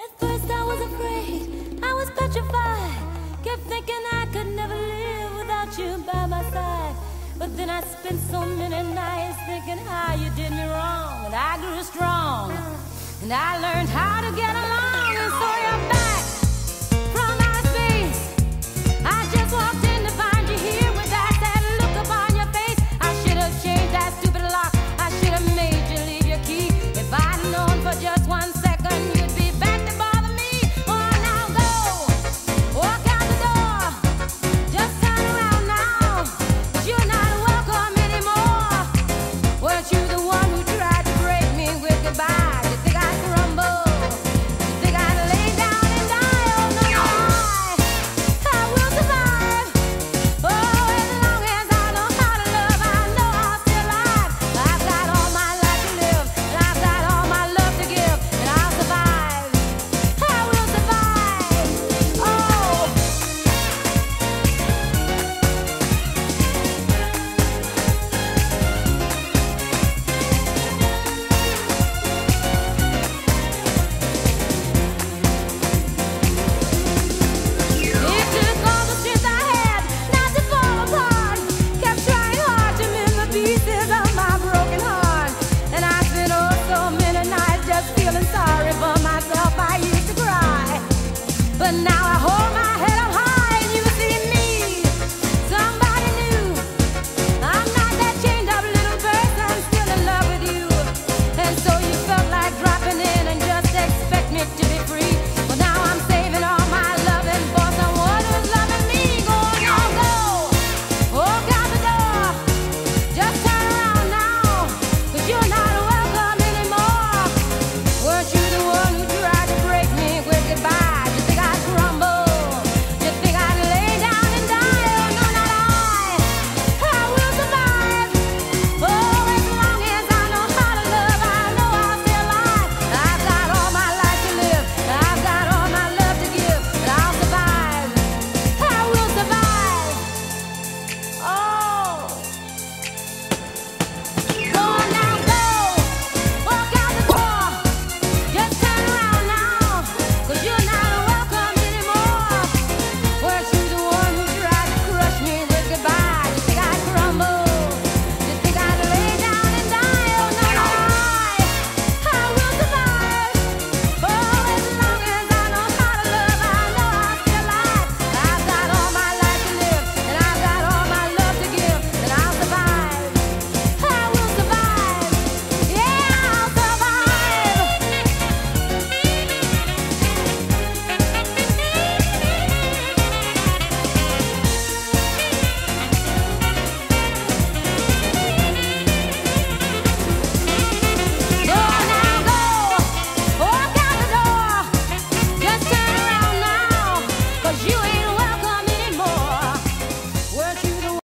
At first I was afraid, I was petrified. Kept thinking I could never live without you by my side. But then I spent so many nights thinking how you did me wrong. And I grew strong, and I learned how to get along.